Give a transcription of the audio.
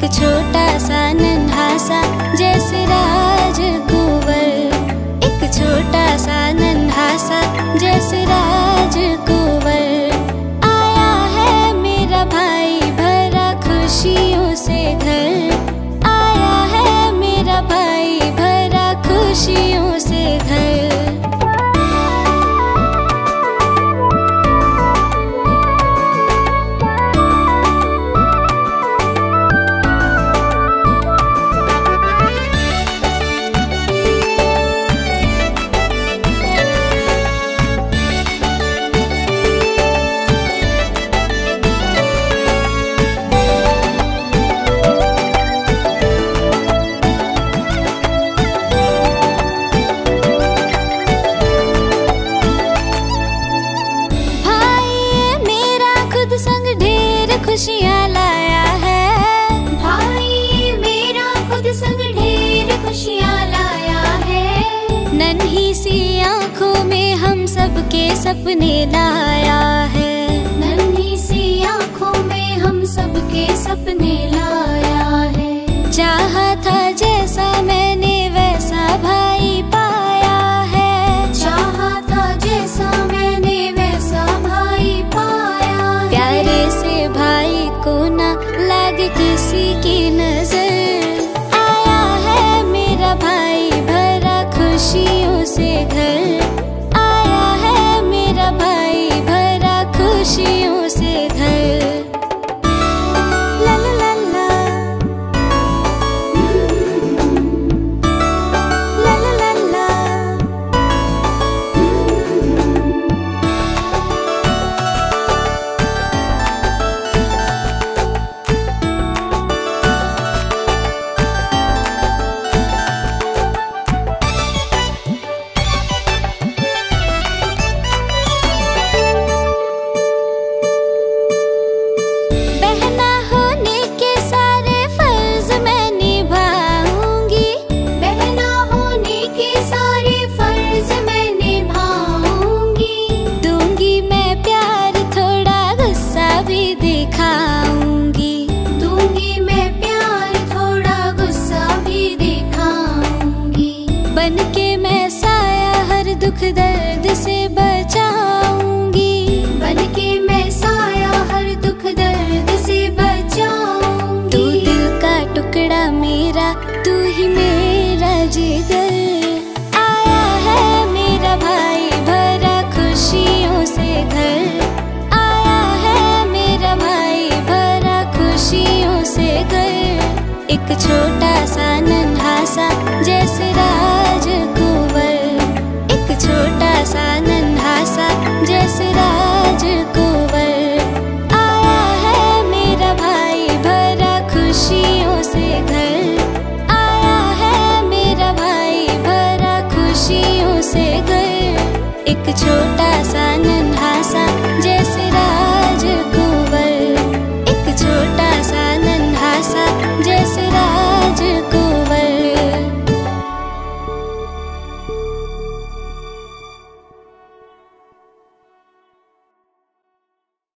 छोटा सा नन्हा सा जैसे राजकुंवर, एक छोटा सा नन्हा सा जैसे राजकुंवर। आया है मेरा भाई भरा खुशियों से घर, आया है मेरा भाई भरा खुशियों से घर। खुशियाँ लाया है भाई मेरा, खुद संग ढेर खुशियाँ लाया है। नन्ही सी आँखों में हम सबके सपने लाया है, नन्ही सी आँखों में हम सबके सपने लाया है। चाहा था जैसा मैंने वैसा भाई पाया है, चाहा था जैसा मैंने वैसा भाई पाया। प्यारे से भाई को ना लागे किसी की नजर, आया है मेरा भाई भरा खुशियों से घर, आया है मेरा भाई भरा खुशियों से घर। ला ला ला ला, ला ला ला ला। बहना होने के सारे फर्ज मैं निभाऊंगी, बहना होने के सारे फर्ज मैं निभाऊंगी। दूंगी मैं प्यार थोड़ा गुस्सा भी दिखाऊंगी, दूंगी मैं प्यार थोड़ा गुस्सा भी दिखाऊंगी। बनके मैं साया हर दुख दर्द से बचाऊंगी, बनके मैं साया हर दुख दर्द से बचाऊंगी। तू दिल का टुकड़ा मेरा, तू ही मेरा जिगर, आया है मेरा भाई भरा खुशियों से घर, आया है मेरा भाई भरा खुशियों से घर। एक छोटा सा